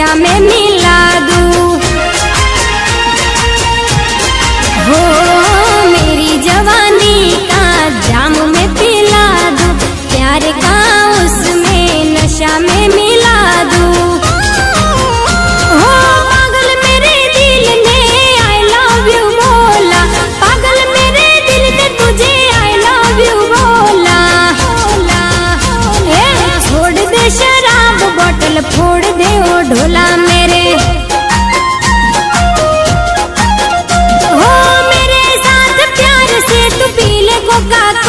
नशा में मिला दूं। हो मेरी जवानी का जाम में पिला दूं, प्यार का उसमें नशा में मिला दूं। हो पागल मेरे दिल ने आई लव यू बोला, पागल मेरे दिल ने तुझे आई लव यू बोला। छोड़ दे शराब बोतल, फोड़ दे ओ ढोला मेरे। हो मेरे साथ प्यार से तू पी ले कोका